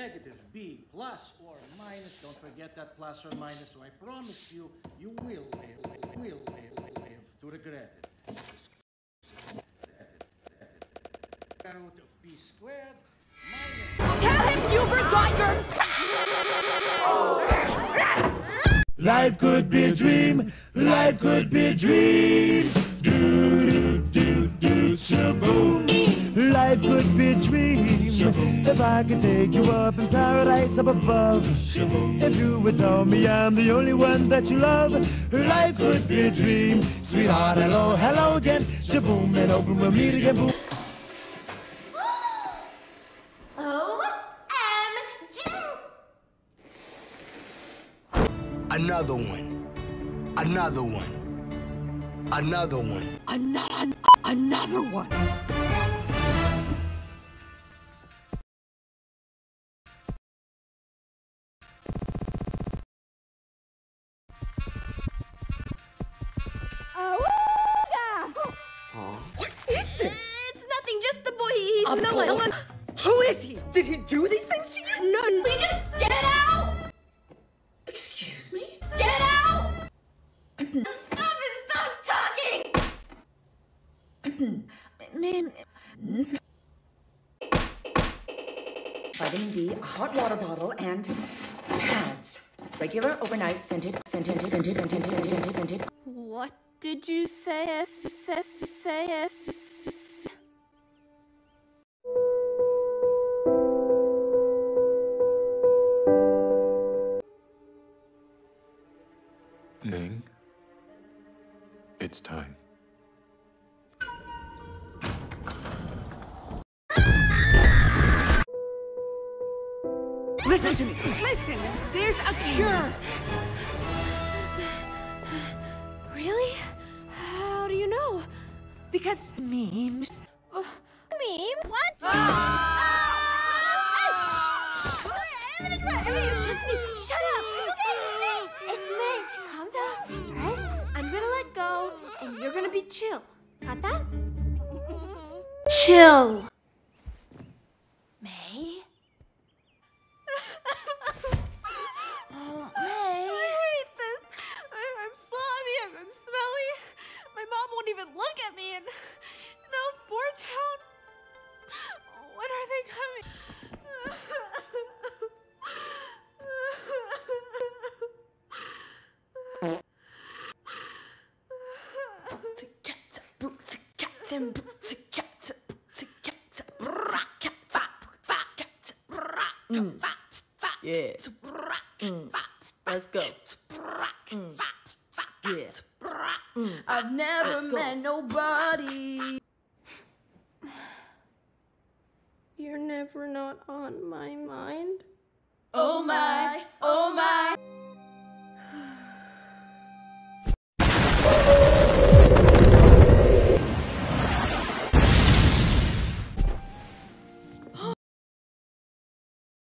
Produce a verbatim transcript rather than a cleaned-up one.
Negative, B, plus or minus. Don't forget that plus or minus. So I promise you, you will live, will live, live to regret it. Square root of B squared minus... Tell him you forgot your... Life could be a dream. Life could be a dream. Do do do do shaboom. Life could be a dream. Shaboom. If I could take you up in paradise up above. Shaboom. If you would tell me I'm the only one that you love. Life could be a dream. Sweetheart, hello, hello again. Shaboom, and open we'll meet again. Boom. Another one. Another one. Another one. Another, another one. What is this? It's nothing, just the boy. He's A no boy? one. Who is he? Did he do these things to you? No, we just get out! Excuse me? Get out! Stop it! Stop talking! Ma'am. Vitamin B, a hot water bottle, and pads. Regular, overnight, scented, scented, scented, scented, scented, scented. What did you say? Say, say, say. Ning, it's time. Listen to me. Listen. There's a cure. Really? How do you know? Because memes. Uh, meme? What? Ah! Ah! Everything's fine. Everything's just me. Shut up. It's okay. It's me. It's me. Calm down. All right? I'm gonna let go, and you're gonna be chill. Got that? Chill. May? Oh, May. I hate this. I'm, I'm slobby. I'm, I'm smelly. My mom won't even look at me. And no, Fort Town. When are they coming? Mm. Yeah. Mm. Let's go. Mm. Yeah. Mm. I've never Let's go. met nobody. You're never not on my mind. Oh my, oh my.